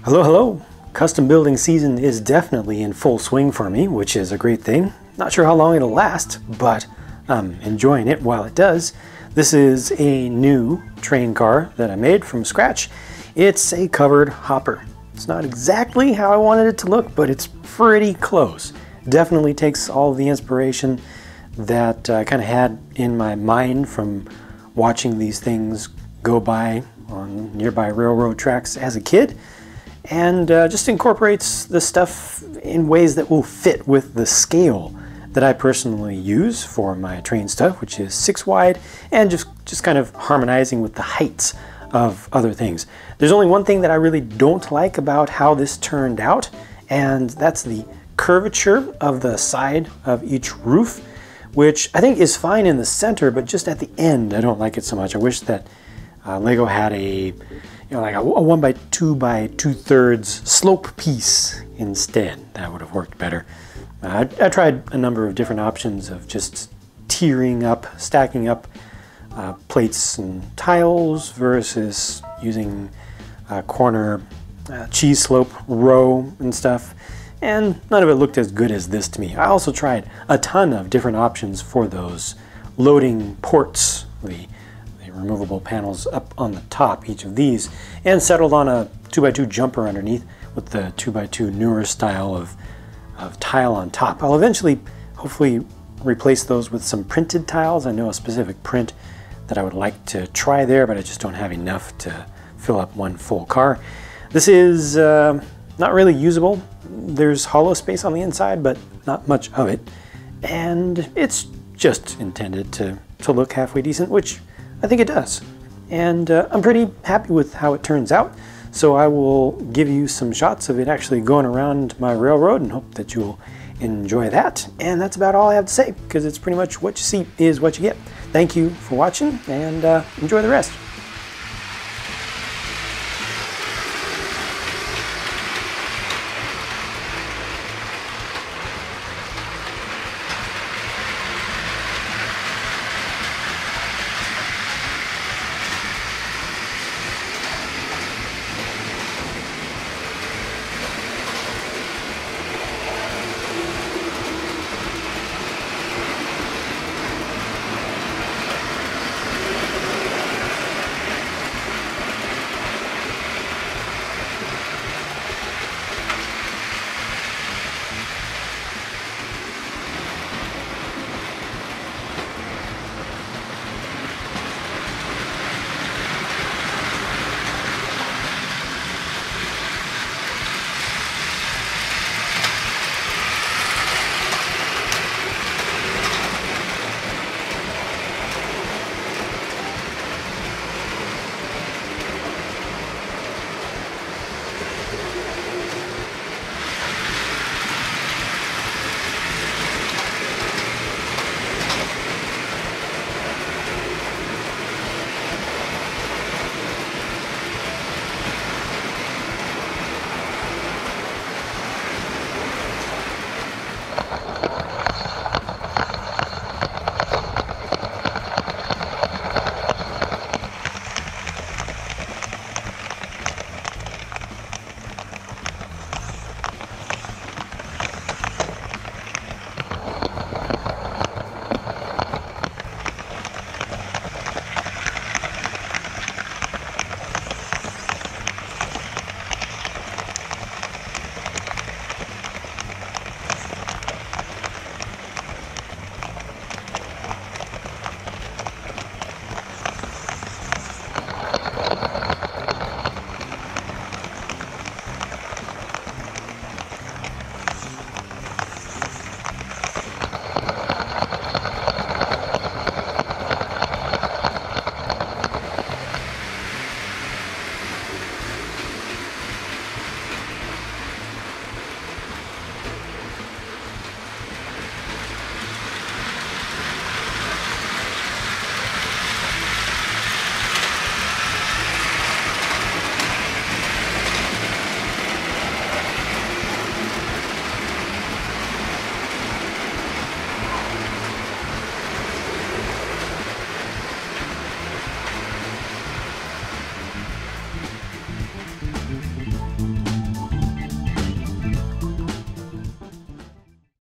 Hello, hello! Custom building season is definitely in full swing for me, which is a great thing. Not sure how long it'll last, but I'm enjoying it while it does. This is a new train car that I made from scratch. It's a covered hopper. It's not exactly how I wanted it to look, but it's pretty close. Definitely takes all of the inspiration that I kind of had in my mind from watching these things go by on nearby railroad tracks as a kid, and just incorporates the stuff in ways that will fit with the scale that I personally use for my train stuff, which is 6 wide, and just kind of harmonizing with the heights of other things. There's only one thing that I really don't like about how this turned out, and that's the curvature of the side of each roof, which I think is fine in the center, but just at the end I don't like it so much. I wish that Lego had a like a 1 by 2 by 2/3 slope piece instead. That would have worked better. I tried a number of different options of just tiering up, stacking up plates and tiles versus using corner cheese slope row and stuff, and none of it looked as good as this to me. I also tried a ton of different options for those loading ports, the removable panels up on the top, each of these, and settled on a 2 by 2 jumper underneath with the 2 by 2 newer style of tile on top. I'll eventually hopefully replace those with some printed tiles. I know a specific print that I would like to try there, but I just don't have enough to fill up one full car. This is not really usable. There's hollow space on the inside, but not much of it. And it's just intended to look halfway decent, which I think it does. And I'm pretty happy with how it turns out. So I will give you some shots of it actually going around my railroad and hope that you'll enjoy that. And that's about all I have to say, because it's pretty much what you see is what you get. Thank you for watching, and enjoy the rest.